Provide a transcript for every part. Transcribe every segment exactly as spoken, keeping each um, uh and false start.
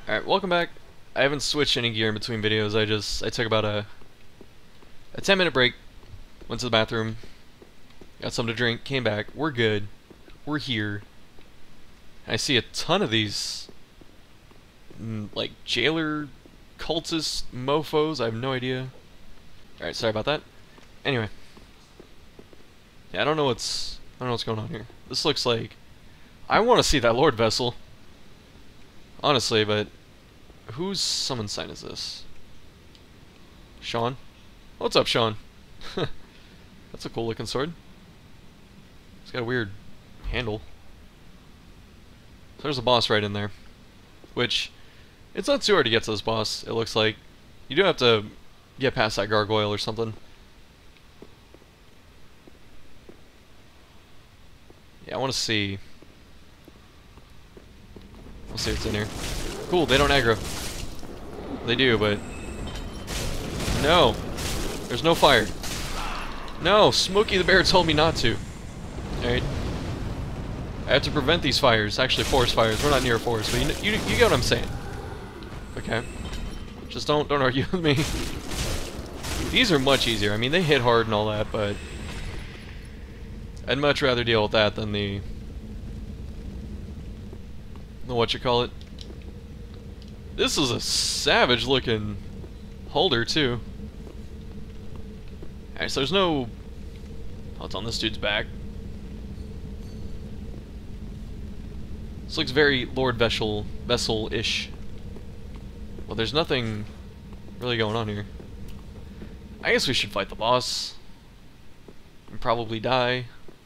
Alright, welcome back. I haven't switched any gear in between videos. I just, I took about a a ten minute break, went to the bathroom, got something to drink, came back. We're good. We're here. I see a ton of these, mm, like, jailer cultist mofos. I have no idea. Alright, sorry about that. Anyway. Yeah, I don't know what's, I don't know what's going on here. This looks like, I want to see that Lord Vessel. Honestly, but whose summon sign is this? Sean? What's up, Sean? That's a cool looking sword. It's got a weird handle. So there's a boss right in there. Which, it's not too hard to get to this boss, it looks like. You do have to get past that gargoyle or something. Yeah, I want to see. We'll see what's in here. Cool, they don't aggro. They do, but... No! There's no fire. No! Smokey the Bear told me not to. Alright. I have to prevent these fires. Actually, forest fires. We're not near a forest, but you, you, you get what I'm saying. Okay. Just don't, don't argue with me. These are much easier. I mean, they hit hard and all that, but... I'd much rather deal with that than the... the what you call it. This is a savage looking holder too. Alright, so there's no... Oh, it's on this dude's back. This looks very Lord Vessel Vessel-ish. Well, there's nothing really going on here. I guess we should fight the boss. And probably die.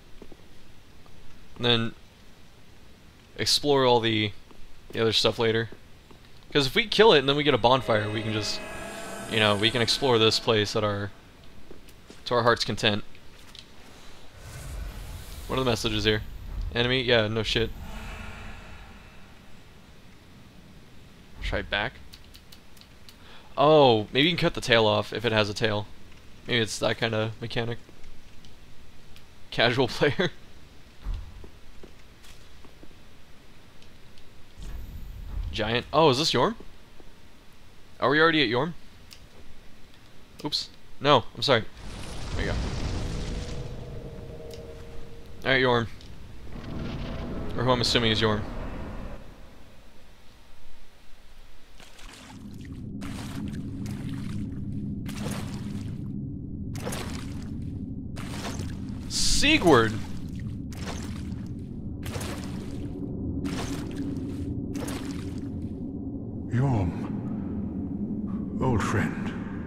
And then explore all the, the other stuff later. Because if we kill it and then we get a bonfire, we can just, you know, we can explore this place at our, to our heart's content. What are the messages here? Enemy? Yeah, no shit. Try back. Oh, maybe you can cut the tail off if it has a tail. Maybe it's that kind of mechanic. Casual player. Giant. Oh, is this Yorm? Are we already at Yorm? Oops. No, I'm sorry. There you go. Alright, Yorm. Or who I'm assuming is Yorm. Sigurd! Yorm, old friend.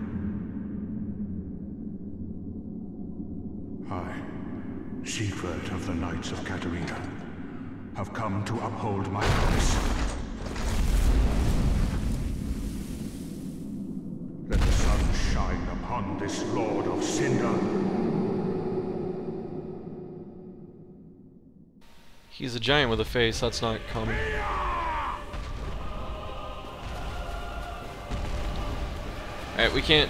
I, Siegward of the Knights of Catarina, have come to uphold my promise. Let the sun shine upon this Lord of Cinder. He's a giant with a face, that's not common. Alright, we can't...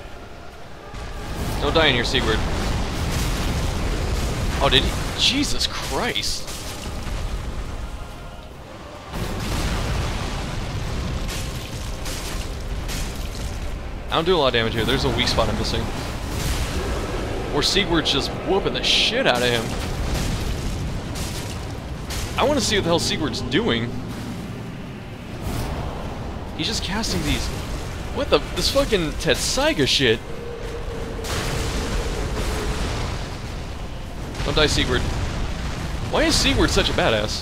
Don't die in here, Sigurd. Oh, did he? Jesus Christ! I don't do a lot of damage here. There's a weak spot I'm missing. Or Sigurd's just whooping the shit out of him. I want to see what the hell Sigurd's doing. He's just casting these... What the... This fucking Tetsaiga shit. Don't die, Sigurd. Why is Sigurd such a badass?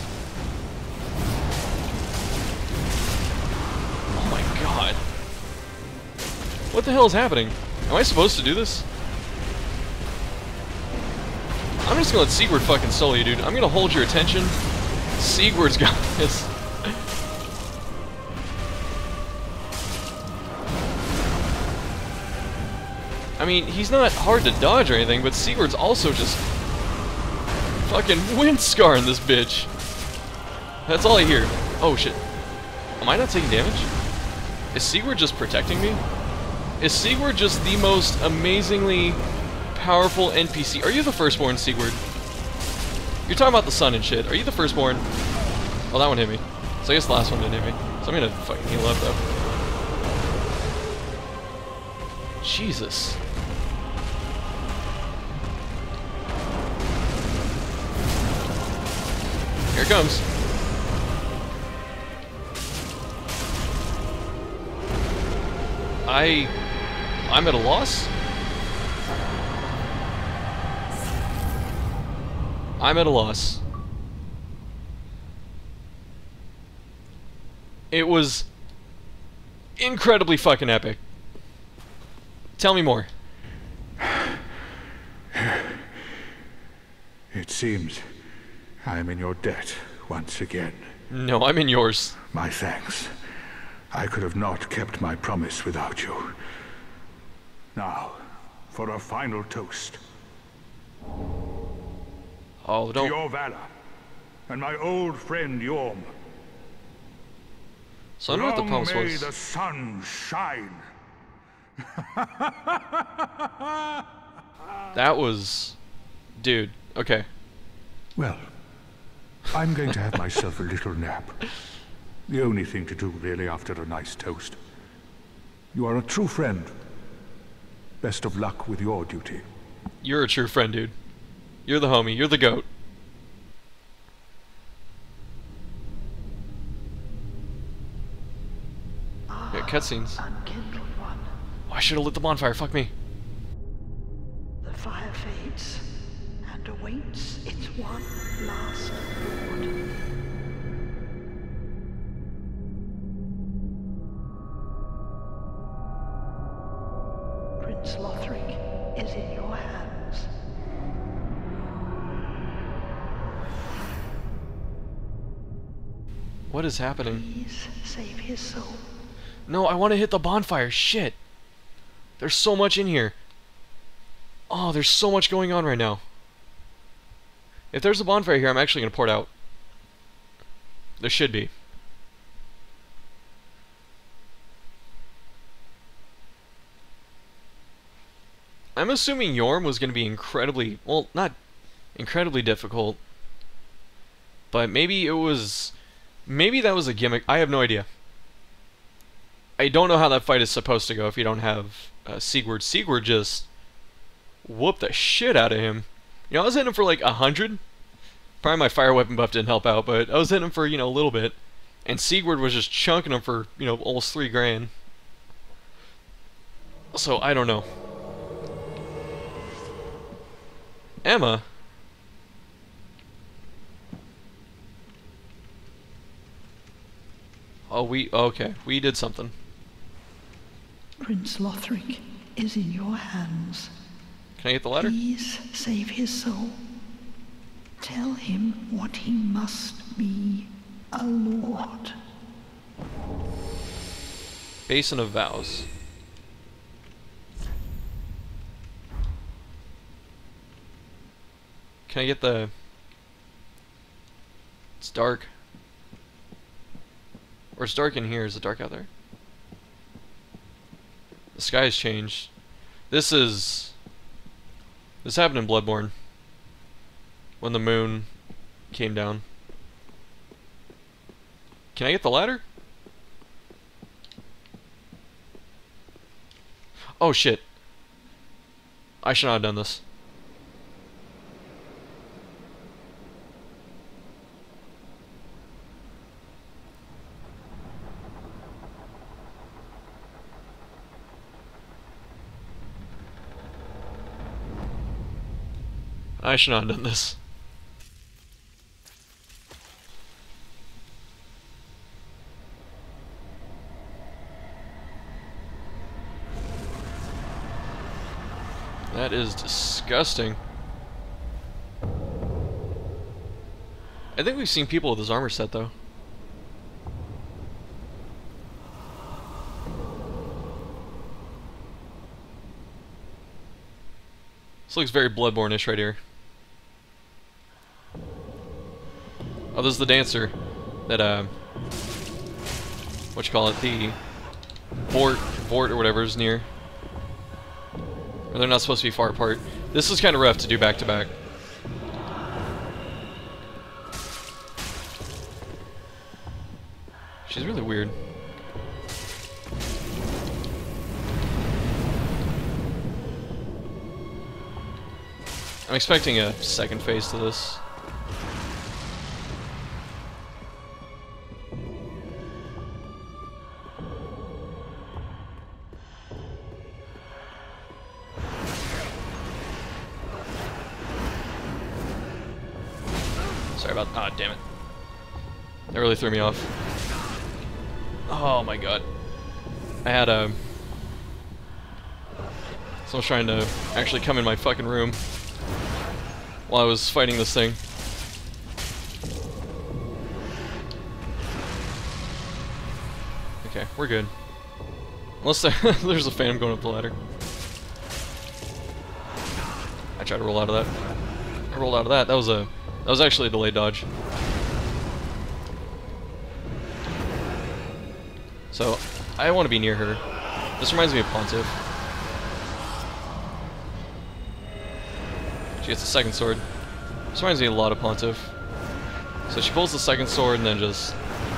Oh my god. What the hell is happening? Am I supposed to do this? I'm just gonna let Sigurd fucking solo you, dude. I'm gonna hold your attention. Sigurd's got this. I mean, he's not hard to dodge or anything, but Sigurd's also just fucking wind scarring this bitch. That's all I hear. Oh shit. Am I not taking damage? Is Sigurd just protecting me? Is Sigurd just the most amazingly powerful N P C? Are you the firstborn, Sigurd? You're talking about the sun and shit. Are you the firstborn? Oh, that one hit me. So I guess the last one didn't hit me. So I'm gonna fucking heal up though. Jesus. Here it comes. I... I'm at a loss? I'm at a loss. It was incredibly fucking epic. Tell me more. It seems I am in your debt once again. No, I'm in yours. My thanks. I could have not kept my promise without you. Now, for a final toast. Oh, To don't... your valor, and my old friend Yorm. So I don't know what the Long promise may was. the sun shine. That was... Dude, okay. Well, I'm going to have myself a little nap. The only thing to do, really, after a nice toast. You are a true friend. Best of luck with your duty. You're a true friend, dude. You're the homie. You're the goat. Yeah, cutscenes. Unkindled one, Oh, I should have lit the bonfire. Fuck me. the fire fades and awaits its one last lord. Prince Lothric is in your hands. What is happening? Please save his soul. No, I want to hit the bonfire. Shit. There's so much in here. Oh, there's so much going on right now. If there's a bonfire here, I'm actually going to pour it out. There should be. I'm assuming Yorm was going to be incredibly, well, not incredibly difficult, but maybe it was, maybe that was a gimmick. I have no idea. I don't know how that fight is supposed to go if you don't have uh, Sigurd. Sigurd just whooped the shit out of him. You know, I was hitting him for like a hundred. Probably my fire weapon buff didn't help out, but I was hitting him for, you know, a little bit. And Sigurd was just chunking him for, you know, almost three grand. So, I don't know. Emma? Oh, we... Okay, we did something. Prince Lothric is in your hands. Can I get the ladder? Please save his soul. Tell him what he must be, a lord. Basin of Vows. Can I get the... It's dark. Or it's dark in here. Is it dark out there? The sky has changed. This is... This happened in Bloodborne. When the moon came down. Can I get the ladder? Oh shit. I should not have done this. I should not have done this. That is disgusting. I think we've seen people with his armor set, though. This looks very Bloodborne-ish right here. Oh, this is the dancer that, uh... what you call it? The... Vort, Vort or whatever is near. Or they're not supposed to be far apart. This is kind of rough to do back to back. She's She's really weird. I'm expecting a second phase to this. Sorry about... Ah, damn it. That really threw me off. Oh my god. I had a... Someone's trying to actually come in my fucking room while I was fighting this thing. Okay, we're good. Unless there, there's a phantom going up the ladder. I tried to roll out of that. I rolled out of that. That was a... That was actually a delayed dodge. So, I want to be near her. This reminds me of Pontiff. She gets the second sword. This reminds me a lot of Pontiff. So she pulls the second sword and then just...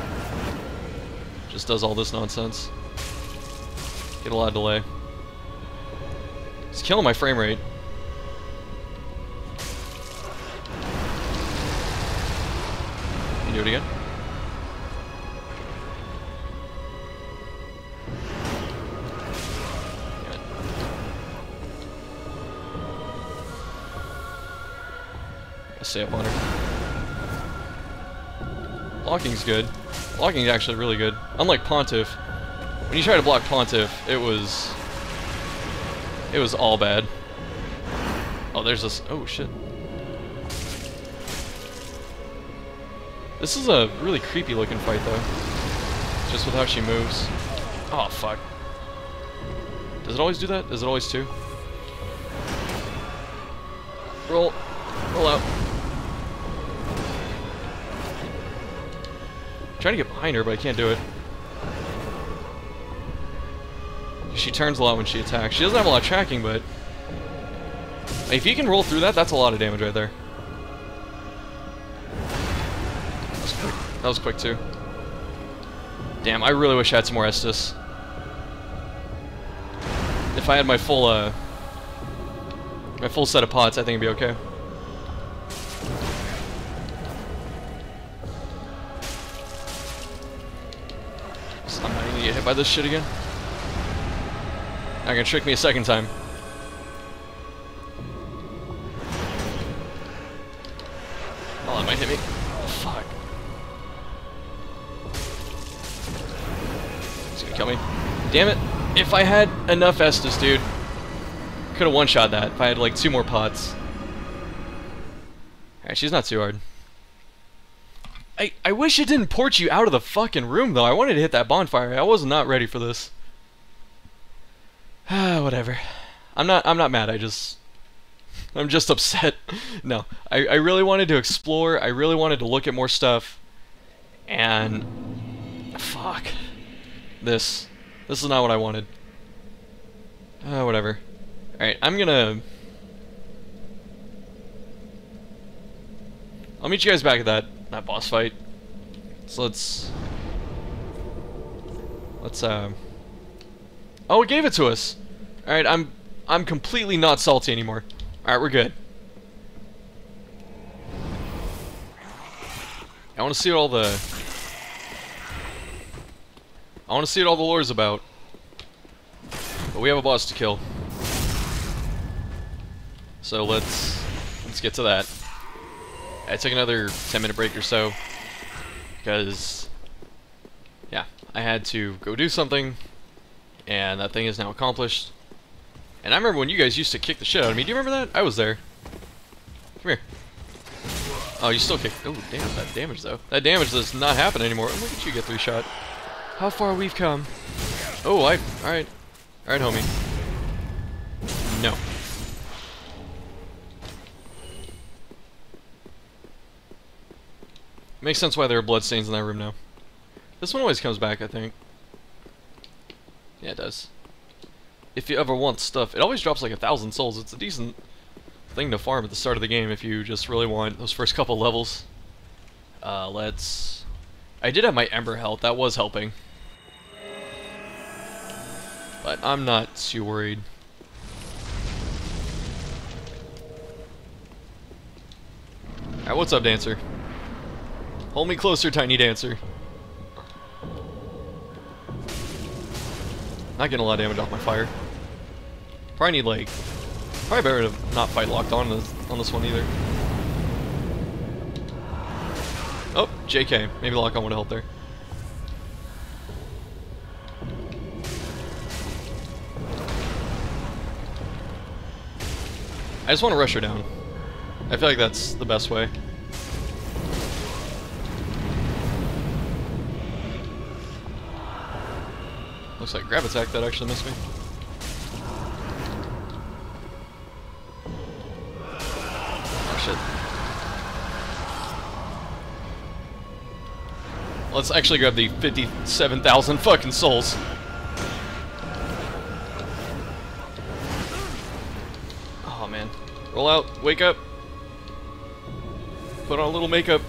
Just does all this nonsense. Get a lot of delay. It's killing my frame rate. Can you do it again? Stay up on her. Blocking's good. Blocking's actually really good. Unlike Pontiff, when you try to block Pontiff, it was... It was all bad. Oh, there's this... Oh, shit. This is a really creepy looking fight, though. Just with how she moves. Oh, fuck. Does it always do that? Does it always too? Roll. Roll out. I'm trying to get behind her, but I can't do it. She turns a lot when she attacks. She doesn't have a lot of tracking, but... If you can roll through that, that's a lot of damage right there. That was quick, that was quick too. Damn, I really wish I had some more Estus. If I had my full, uh... my full set of pots, I think it'd be okay. I'm not gonna get hit by this shit again. Not gonna trick me a second time. Oh, that might hit me. Fuck. It's gonna kill me. Damn it. If I had enough Estus, dude, could have one-shot that if I had like two more pots. Alright, she's not too hard. I, I wish it didn't port you out of the fucking room, though. I wanted to hit that bonfire. I was not ready for this. Ah, whatever. I'm not I'm not mad. I just... I'm just upset. No. I, I really wanted to explore. I really wanted to look at more stuff. And... Fuck. This. This is not what I wanted. Ah, whatever. Alright, I'm gonna... I'll meet you guys back at that... that boss fight. So let's... Let's, uh... Oh, it gave it to us! Alright, I'm... I'm completely not salty anymore. Alright, we're good. I want to see what all the... I want to see what all the lore's about. But we have a boss to kill. So let's... Let's get to that. I took another ten minute break or so, because, yeah, I had to go do something, and that thing is now accomplished. And I remember when you guys used to kick the shit out of me. Do you remember that? I was there. Come here. Oh, you still kick. Oh, damn, that damage, though. That damage does not happen anymore. Oh, look at you get three shot. How far we've come. Oh, I... Alright. Alright, homie. No. Makes sense why there are bloodstains in that room now. This one always comes back, I think. Yeah, it does. If you ever want stuff, it always drops like a thousand souls. It's a decent thing to farm at the start of the game if you just really want those first couple levels. Uh, let's I did have my Ember health, that was helping. But I'm not too worried. Alright, what's up, Dancer? Hold me closer, Tiny Dancer. Not getting a lot of damage off my fire. Probably need, like... Probably better to not fight locked on this, on this one either. Oh, J K. Maybe lock on would help there. I just want to rush her down. I feel like that's the best way. Looks like grab attack that actually missed me. Oh shit. Let's actually grab the fifty-seven thousand fucking souls. Oh man. Roll out, wake up. Put on a little makeup.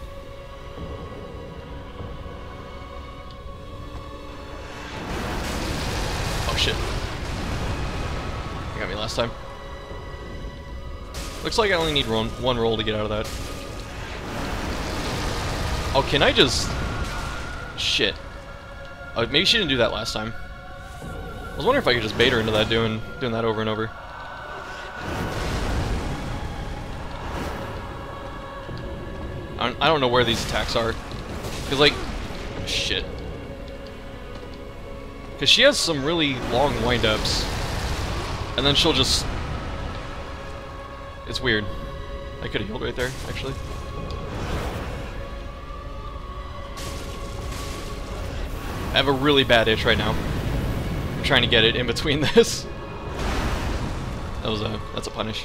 Shit. You got me last time. Looks like I only need one, one roll to get out of that. Oh, can I just... Shit. Oh, maybe she didn't do that last time. I was wondering if I could just bait her into that, doing, doing that over and over. I don't, I don't know where these attacks are. Because, like... Shit. Because she has some really long wind-ups. And then she'll just... It's weird. I could have healed right there, actually. I have a really bad itch right now. I'm trying to get it in between this. That was a... That's a punish.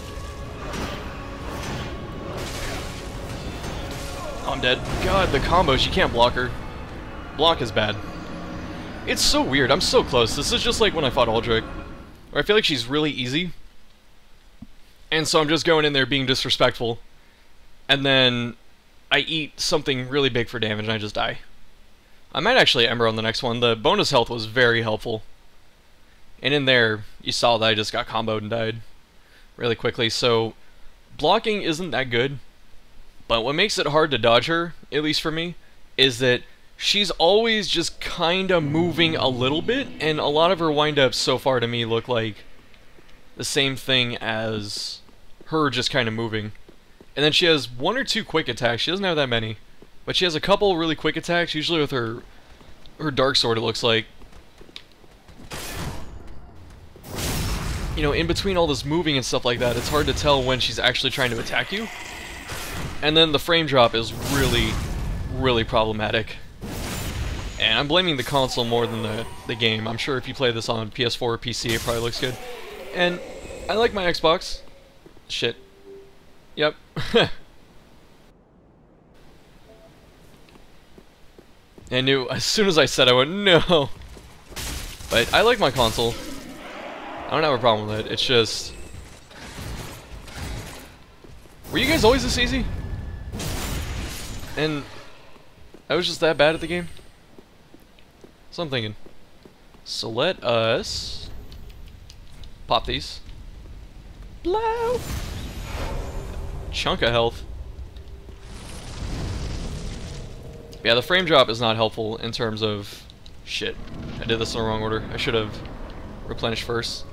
Oh, I'm dead. God, the combo, she can't block her. Block is bad. It's so weird, I'm so close. This is just like when I fought Aldrich, where I feel like she's really easy. And so I'm just going in there being disrespectful. And then I eat something really big for damage and I just die. I might actually Ember on the next one. The bonus health was very helpful. And in there, you saw that I just got comboed and died really quickly. So blocking isn't that good. But what makes it hard to dodge her, at least for me, is that she's always just kind of moving a little bit, and a lot of her wind-ups so far to me look like the same thing as her just kind of moving. And then she has one or two quick attacks. She doesn't have that many, but she has a couple really quick attacks, usually with her her dark sword, it looks like. You know, in between all this moving and stuff like that, it's hard to tell when she's actually trying to attack you. And then the frame drop is really, really problematic. And I'm blaming the console more than the, the game. I'm sure if you play this on P S four or P C, it probably looks good. And I like my Xbox. Shit. Yep. I knew, as soon as I said I went, no. But I like my console. I don't have a problem with it. It's just... Were you guys always this easy? And I was just that bad at the game? So I'm thinking. So let us pop these. Blow! Chunk of health. Yeah, the frame drop is not helpful in terms of... Shit. I did this in the wrong order. I should have replenished first.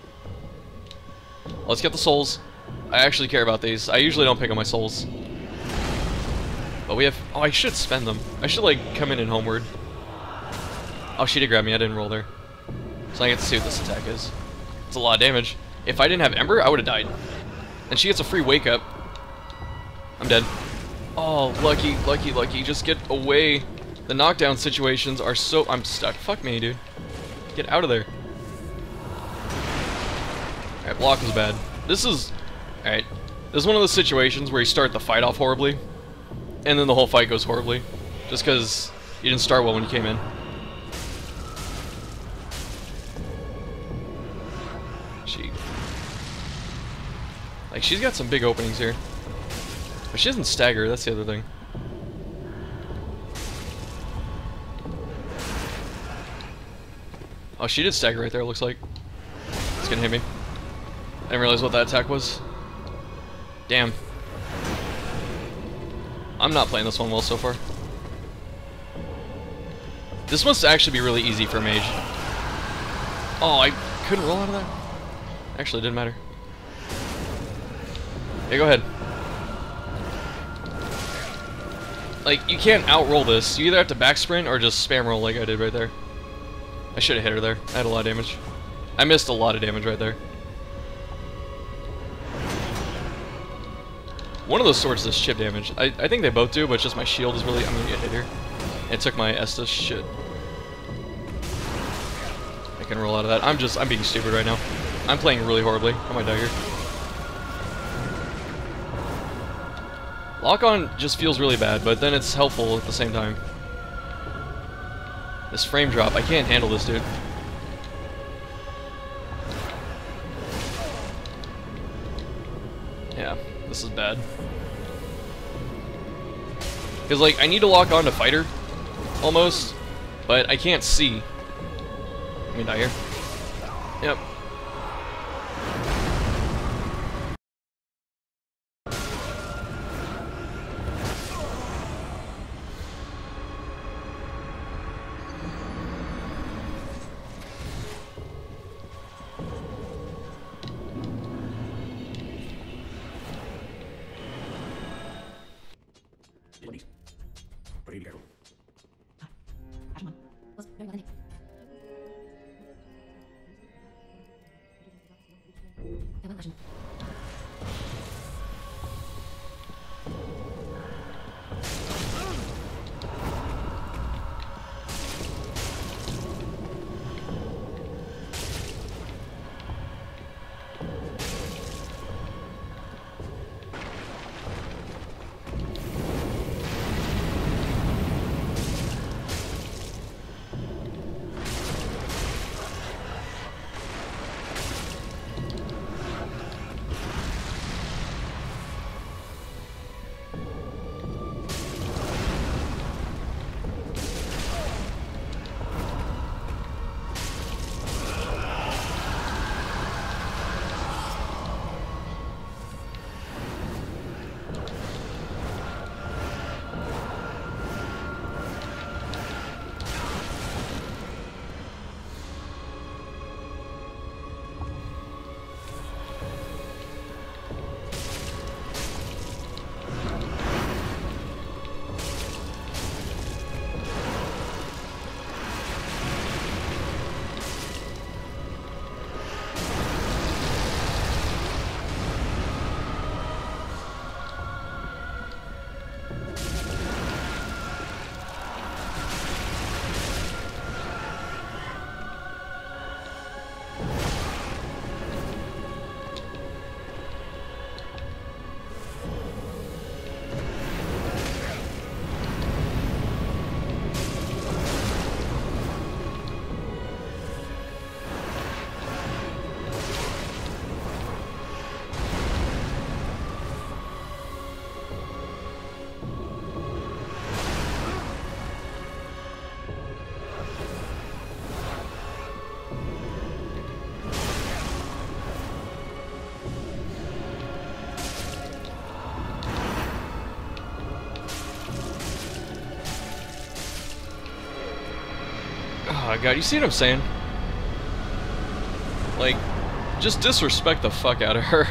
Let's get the souls. I actually care about these. I usually don't pick up my souls. But we have... Oh, I should spend them. I should, like, come in and homeward. Oh, she did grab me. I didn't roll there. So I get to see what this attack is. It's a lot of damage. If I didn't have Ember, I would have died. And she gets a free wake up. I'm dead. Oh, lucky, lucky, lucky. Just get away. The knockdown situations are so... I'm stuck. Fuck me, dude. Get out of there. Alright, block was bad. This is... Alright. This is one of those situations where you start the fight off horribly, and then the whole fight goes horribly. Just because you didn't start well when you came in. She... Like, she's got some big openings here. But she doesn't stagger, that's the other thing. Oh, she did stagger right there, it looks like. It's gonna hit me. I didn't realize what that attack was. Damn. I'm not playing this one well so far. This must actually be really easy for a mage. Oh, I couldn't roll out of that? Actually, it didn't matter. Yeah, go ahead. Like, you can't outroll this. You either have to back sprint or just spam roll like I did right there. I should have hit her there. I had a lot of damage. I missed a lot of damage right there. One of those swords does chip damage. I, I think they both do, but just my shield is really... I'm gonna get hit here. It took my Estus shit. I can roll out of that. I'm just... I'm being stupid right now. I'm playing really horribly. I might die here. Lock-on just feels really bad, but then it's helpful at the same time. This frame drop, I can't handle this, dude. Yeah, this is bad. Because, like, I need to lock on to fighter, almost, but I can't see. Let me die here. Yep. Oh god, you see what I'm saying? Like, just disrespect the fuck out of her.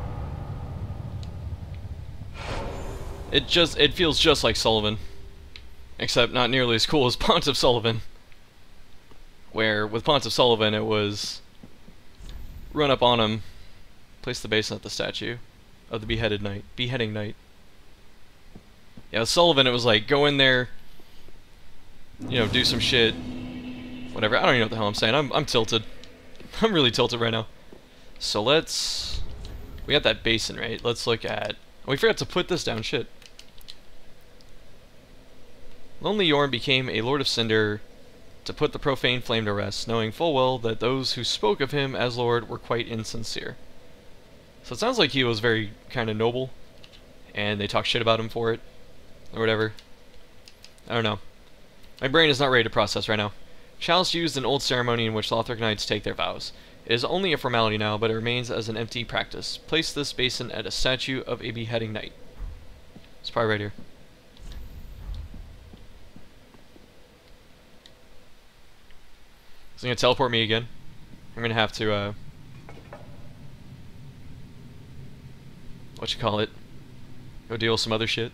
It just, it feels just like Sullivan. Except not nearly as cool as Pontiff Sullivan. Where, with Pontiff Sullivan, it was run up on him, place the basin at the statue of the beheaded knight, beheading knight. Yeah, with Sullivan, it was like, go in there, you know, do some shit, whatever. I don't even know what the hell I'm saying. I'm, I'm tilted. I'm really tilted right now. So let's... We got that basin, right? Let's look at... Oh, we forgot to put this down. Shit. Lonely Yorn became a Lord of Cinder to put the profane flame to rest, knowing full well that those who spoke of him as Lord were quite insincere. So it sounds like he was very kind of noble, and they talk shit about him for it, or whatever. I don't know. My brain is not ready to process right now. Chalice used in old ceremony in which Lothric knights take their vows. It is only a formality now, but it remains as an empty practice. Place this basin at a statue of a beheading knight. It's probably right here. It's gonna teleport me again. I'm gonna have to, uh... what you call it? Go deal with some other shit.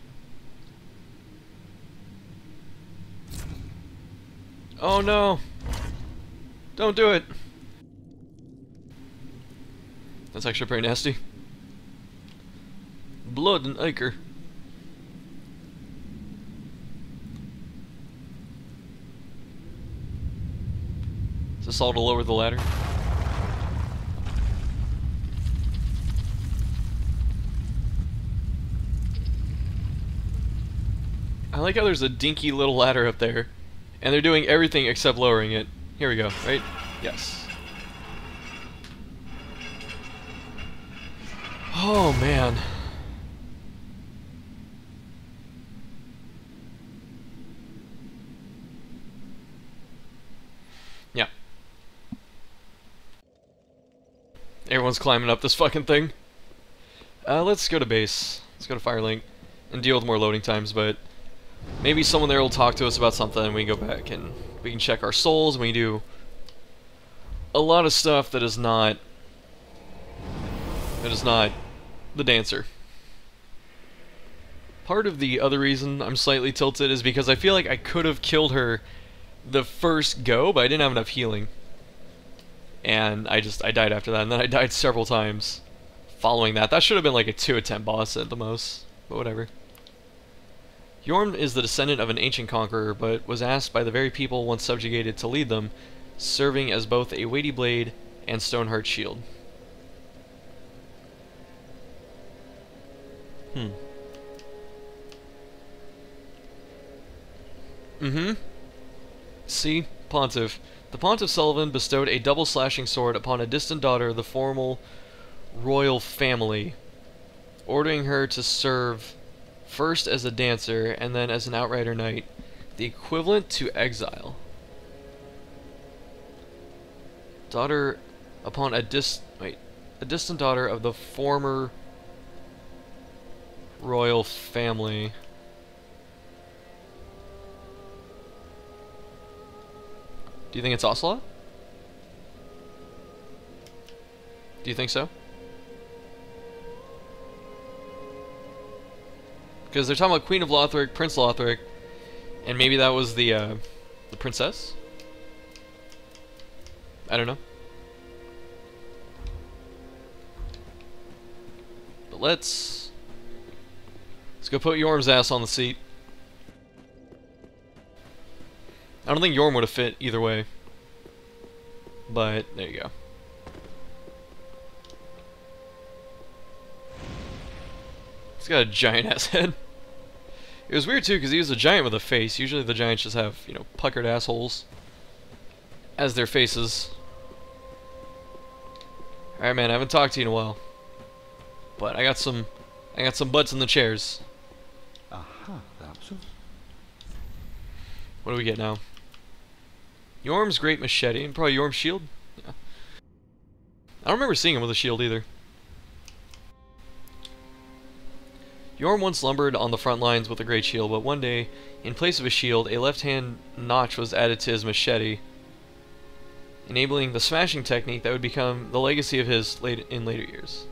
Oh no! Don't do it! That's actually pretty nasty. Blood and ichor. Is this all to lower the ladder? I like how there's a dinky little ladder up there, and they're doing everything except lowering it. Here we go, right? Yes. Oh, man. Yeah. Everyone's climbing up this fucking thing. Uh, let's go to base. Let's go to Firelink and deal with more loading times, but maybe someone there will talk to us about something and we can go back and we can check our souls and we can do a lot of stuff that is not that is not the dancer. Part of the other reason I'm slightly tilted is because I feel like I could have killed her the first go, but I didn't have enough healing. And I just, I died after that, and then I died several times following that. That should have been like a two attempt boss at the most, but whatever. Yorm is the descendant of an ancient conqueror, but was asked by the very people once subjugated to lead them, serving as both a weighty blade and Stoneheart shield. Hmm. Mm-hmm. See? Pontiff. The Pontiff Sullivan bestowed a double slashing sword upon a distant daughter of the formal royal family, ordering her to serve first as a dancer and then as an outrider knight, the equivalent to exile. Daughter upon a dis wait, a distant daughter of the former royal family. Do you think it's Ocelot? Do you think so? Because they're talking about Queen of Lothric, Prince Lothric, and maybe that was the uh, the princess. I don't know. But let's let's go put Yorm's ass on the seat. I don't think Yorm would have fit either way. But, there you go. He's got a giant-ass head. It was weird, too, because he was a giant with a face. Usually the giants just have, you know, puckered assholes as their faces. Alright, man, I haven't talked to you in a while. But I got some... I got some butts in the chairs. Aha, that's it. What do we get now? Yorm's great machete, and probably Yorm's shield? Yeah. I don't remember seeing him with a shield either. Yorm once lumbered on the front lines with a great shield, but one day, in place of a shield, a left-hand notch was added to his machete, enabling the smashing technique that would become the legacy of his late in later years.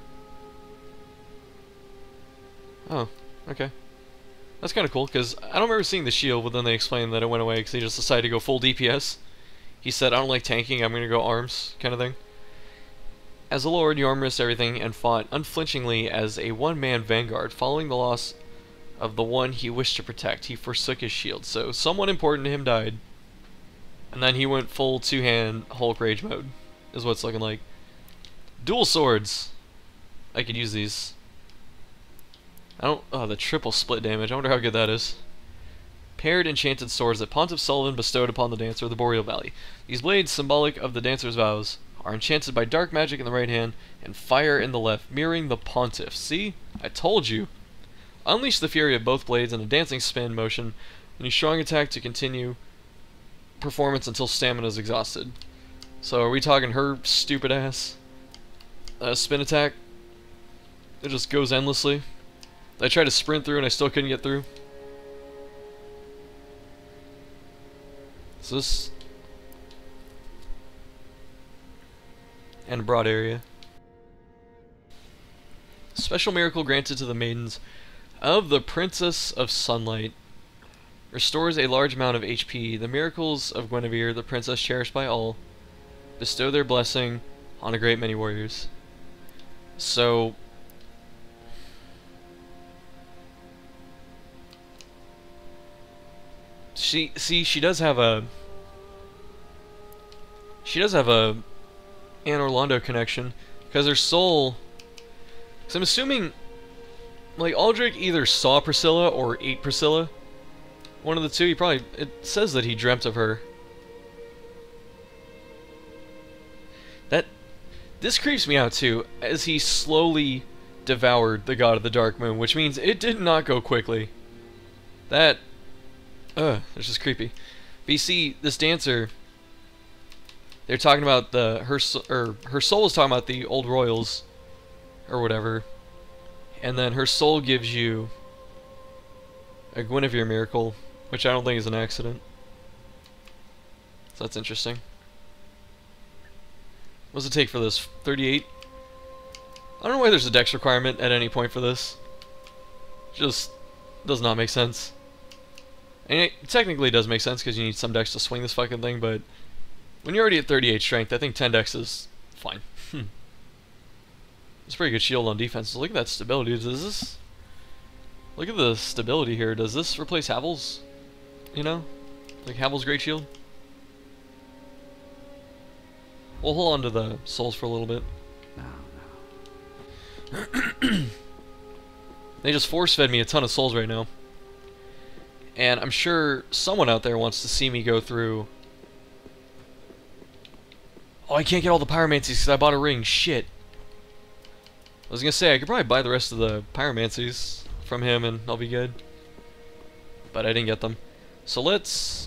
Oh, okay. That's kind of cool, because I don't remember seeing the shield, but then they explained that it went away because he just decided to go full D P S. He said, I don't like tanking, I'm going to go arms, kind of thing. As a lord, Yorm risked everything and fought unflinchingly as a one-man vanguard. Following the loss of the one he wished to protect, he forsook his shield, so someone important to him died. And then he went full two-hand Hulk Rage mode, is what it's looking like. Dual swords! I could use these. I don't... Oh, the triple split damage. I wonder how good that is. Paired enchanted swords that Pontiff Sullivan bestowed upon the dancer of the Boreal Valley. These blades, symbolic of the dancer's vows, are enchanted by dark magic in the right hand and fire in the left, mirroring the Pontiff. See? I told you. Unleash the fury of both blades in a dancing spin motion and a strong attack to continue performance until stamina is exhausted. So are we talking her stupid ass uh, spin attack? It just goes endlessly. I tried to sprint through and I still couldn't get through. Is this... and a broad area. Special miracle granted to the maidens of the Princess of Sunlight. Restores a large amount of H P. The miracles of Guinevere, the princess cherished by all, bestow their blessing on a great many warriors. So... She, see, she does have a... She does have a Anne Orlando connection, because her soul... Because I'm assuming, like, Aldrich either saw Priscilla or ate Priscilla. One of the two, he probably... It says that he dreamt of her. That... This creeps me out, too, as he slowly devoured the God of the Dark Moon, which means it did not go quickly. That... Ugh, it's just creepy. But you see, this dancer... They're talking about the... Her, or her soul is talking about the old royals... or whatever, and then her soul gives you a Guinevere miracle, which I don't think is an accident. So that's interesting. What does it take for this? thirty-eight? I don't know why there's a dex requirement at any point for this. Just does not make sense. And it technically does make sense because you need some dex to swing this fucking thing, but when you're already at thirty-eight strength, I think ten dex is fine. It's a pretty good shield on defense. Look at that stability. Does this... Look at the stability here. Does this replace Havel's? You know? Like Havel's Great Shield? We'll hold on to the souls for a little bit. Now, now. They just force-fed me a ton of souls right now. And I'm sure someone out there wants to see me go through... Oh, I can't get all the pyromancies because I bought a ring. Shit. I was gonna say, I could probably buy the rest of the pyromancies from him and I'll be good. But I didn't get them. So let's...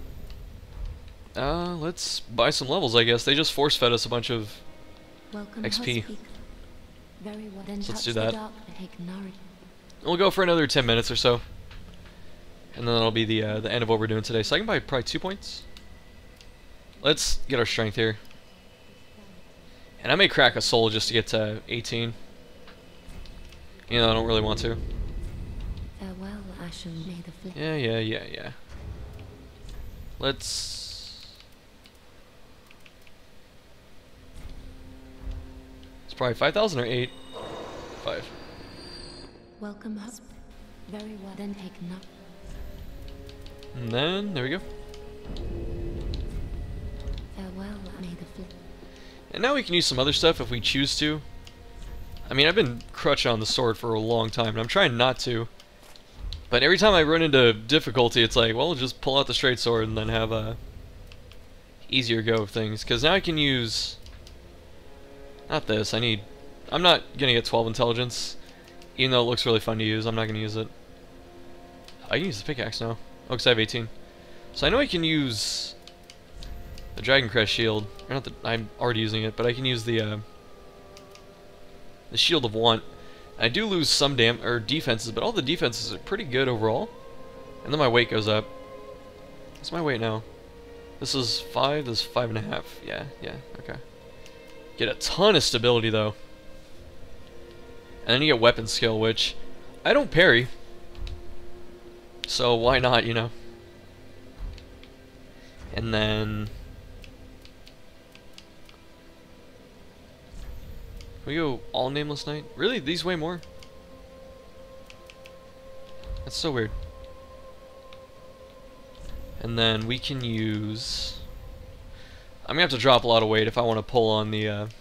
Uh, let's buy some levels, I guess. They just force-fed us a bunch of Welcome, X P. Very well. Then So let's touch do the that. dark and take nourishment. We'll go for another ten minutes or so. And then that'll be the, uh, the end of what we're doing today. So I can buy probably two points. Let's get our strength here. And I may crack a soul just to get to eighteen. You know, I don't really want to. Farewell, Ashen. May the flip. Yeah, yeah, yeah, yeah. Let's... It's probably five thousand or eight? five. Welcome, husband. Very well. Then take note. And then, there we go. Farewell, may the flip. And now we can use some other stuff if we choose to. I mean, I've been crutching on the sword for a long time, and I'm trying not to. But every time I run into difficulty, it's like, well, just pull out the straight sword and then have a easier go of things. Because now I can use... Not this, I need... I'm not gonna get twelve intelligence. Even though it looks really fun to use, I'm not gonna use it. I can use the pickaxe now. Oh, because I have eighteen. So I know I can use... the Dragon Crest shield. Or not the, I'm already using it, but I can use the uh, the Shield of Want. I do lose some dam or defenses, but all the defenses are pretty good overall. And then my weight goes up. What's my weight now? This is five. This is five and a half. Yeah, yeah, okay. Get a ton of stability though, and then you get weapon skill, which I don't parry. So why not, you know? And then... Can we go all Nameless Knight? Really? These weigh more? That's so weird. And then we can use... I'm gonna have to drop a lot of weight if I want to pull on the uh,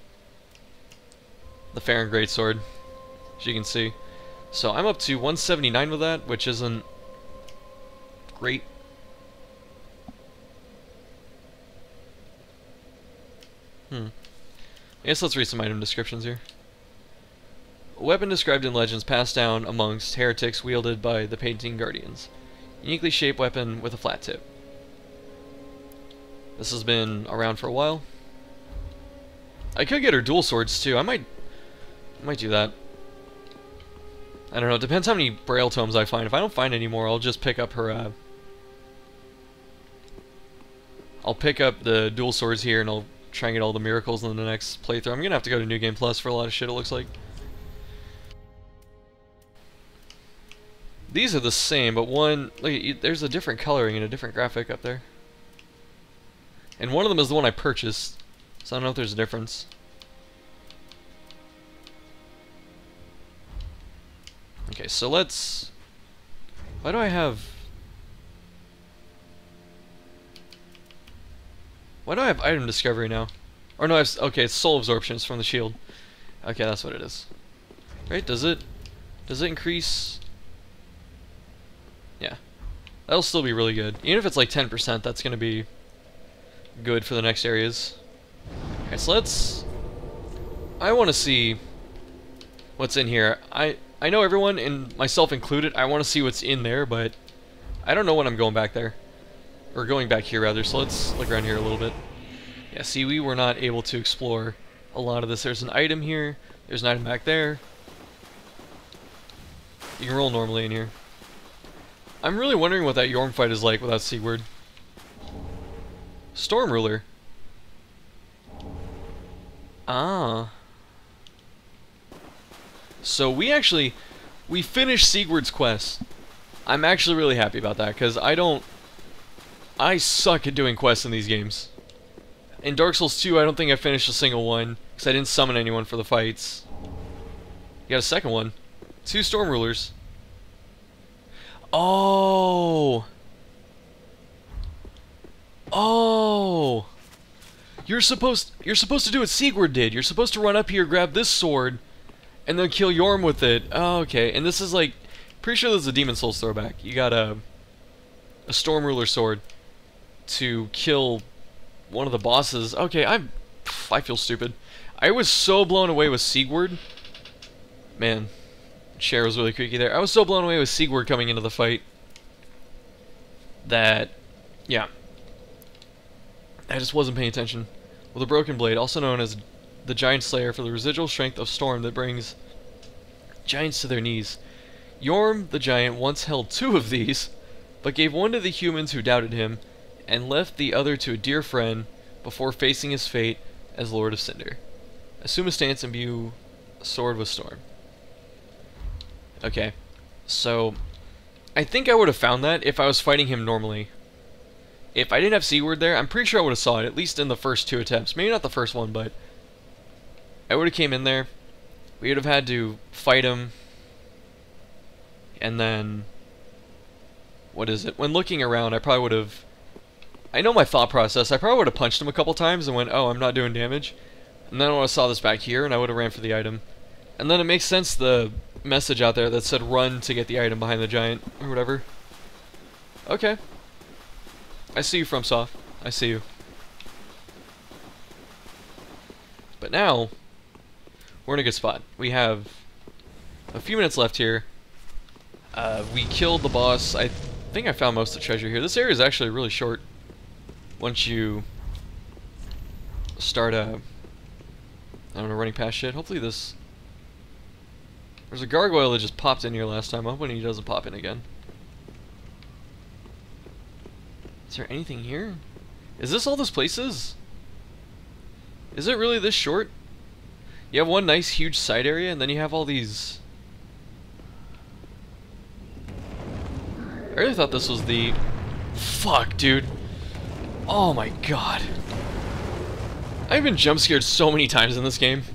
the Farron Greatsword, as you can see. So I'm up to one seventy-nine with that, which isn't great. Hmm. I guess let's read some item descriptions here. A weapon described in legends passed down amongst heretics wielded by the Painting Guardians. Uniquely shaped weapon with a flat tip. This has been around for a while. I could get her dual swords too. I might, I might do that. I don't know. It depends how many Braille tomes I find. If I don't find any more, I'll just pick up her. Uh, I'll pick up the dual swords here, and I'll try and get all the miracles in the next playthrough. I'm gonna have to go to New Game Plus for a lot of shit. It looks like. These are the same, but one, look, there's a different coloring and a different graphic up there. And one of them is the one I purchased, so I don't know if there's a difference. Okay, so let's... Why do I have... Why do I have item discovery now? Or no, I have... Okay, it's soul absorption. It's from the shield. Okay, that's what it is. Right, does it... Does it increase... Yeah. That'll still be really good. Even if it's like ten percent, that's going to be good for the next areas. Okay, so let's... I want to see what's in here. I I know everyone, and myself included, I want to see what's in there, but I don't know when I'm going back there. Or going back here, rather, so let's look around here a little bit. Yeah, see, we were not able to explore a lot of this. There's an item here. There's an item back there. You can roll normally in here. I'm really wondering what that Yorm fight is like without Sigurd. Storm Ruler. Ah. So we actually, we finished Sigurd's quest. I'm actually really happy about that, because I don't, I suck at doing quests in these games. In Dark Souls two, I don't think I finished a single one, because I didn't summon anyone for the fights. You got a second one. Two Storm Rulers. Oh. Oh. You're supposed you're supposed to do what Sigurd did. You're supposed to run up here, grab this sword, and then kill Yorm with it. Oh, okay. And this is like, pretty sure this is a Demon Souls throwback. You got a a Storm Ruler sword to kill one of the bosses. Okay, I'm I feel stupid. I was so blown away with Sigurd. Man. Chair was really creaky there. I was so blown away with Sigurd coming into the fight that, yeah, I just wasn't paying attention. With a broken blade, also known as the Giant Slayer, for the residual strength of storm that brings giants to their knees. Yorm the Giant once held two of these, but gave one to the humans who doubted him, and left the other to a dear friend before facing his fate as Lord of Cinder. Assume a stance and imbue a sword with storm. Okay, so I think I would have found that if I was fighting him normally. If I didn't have Sigurd there, I'm pretty sure I would have saw it, at least in the first two attempts. Maybe not the first one, but I would have came in there. We would have had to fight him. And then, what is it? When looking around, I probably would have... I know my thought process. I probably would have punched him a couple times and went, oh, I'm not doing damage. And then when I saw this back here, and I would have ran for the item. And then it makes sense, the message out there that said run to get the item behind the giant, or whatever. Okay. I see you, FromSoft. I see you. But now, we're in a good spot. We have a few minutes left here. Uh, we killed the boss. I think I found most of the treasure here. This area is actually really short. Once you start, uh, I don't know, running past shit. Hopefully this... There's a gargoyle that just popped in here last time. I'm hoping he doesn't pop in again. Is there anything here? Is this all those places? Is it really this short? You have one nice huge side area, and then you have all these... I really thought this was the... Fuck, dude. Oh my god. I've been jump scared so many times in this game.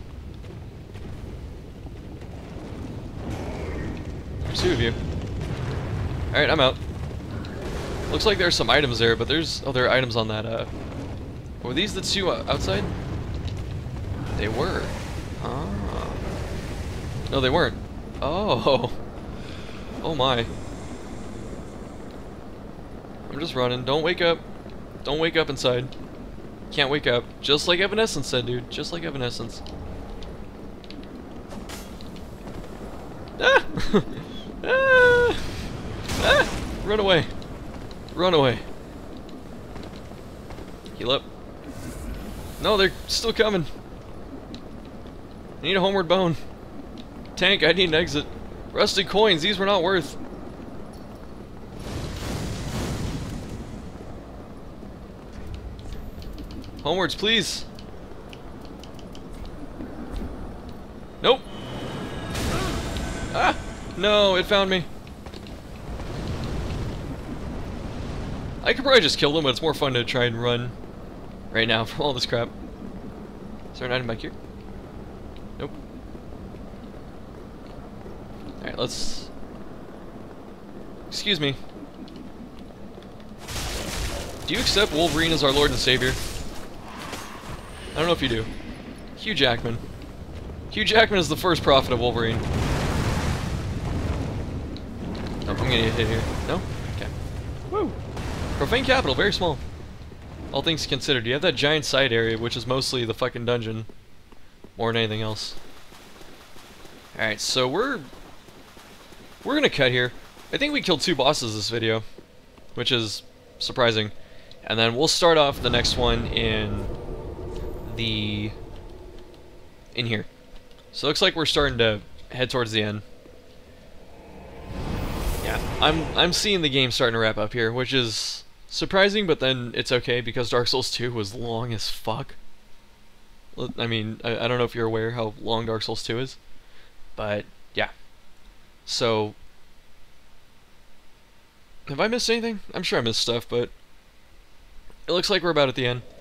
There's two of you. Alright, I'm out. Looks like there's some items there, but there's... Oh, there are items on that, uh... Were these the two outside? They were. Ah. No, they weren't. Oh. Oh my. I'm just running. Don't wake up. Don't wake up inside. Can't wake up. Just like Evanescence said, dude. Just like Evanescence. Ah! ah! Ah! Run away. Run away. Heal up. No, they're still coming. I need a homeward bone. Tank, I need an exit. Rusty coins, these were not worth. Homewards, please. Nope. Ah! No, it found me. I could probably just kill them, but it's more fun to try and run right now from all this crap. Is there an item back here? Nope. Alright, let's... Excuse me. Do you accept Wolverine as our Lord and Savior? I don't know if you do. Hugh Jackman. Hugh Jackman is the first prophet of Wolverine. Oh, I'm gonna get hit here. No? Okay. Woo! Profane Capital, very small. All things considered. You have that giant side area, which is mostly the fucking dungeon. More than anything else. Alright, so we're... We're gonna cut here. I think we killed two bosses this video. Which is surprising. And then we'll start off the next one in... the... in here. So it looks like we're starting to head towards the end. Yeah, I'm I'm seeing the game starting to wrap up here, which is surprising, but then it's okay because Dark Souls two was long as fuck. I mean, I, I don't know if you're aware how long Dark Souls two is, but yeah. So, have I missed anything? I'm sure I missed stuff, but it looks like we're about at the end.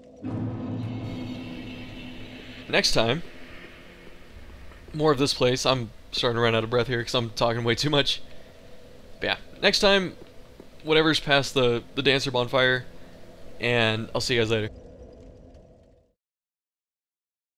Next time, more of this place. I'm starting to run out of breath here because I'm talking way too much. But yeah, next time, whatever's past the, the dancer bonfire, and I'll see you guys later.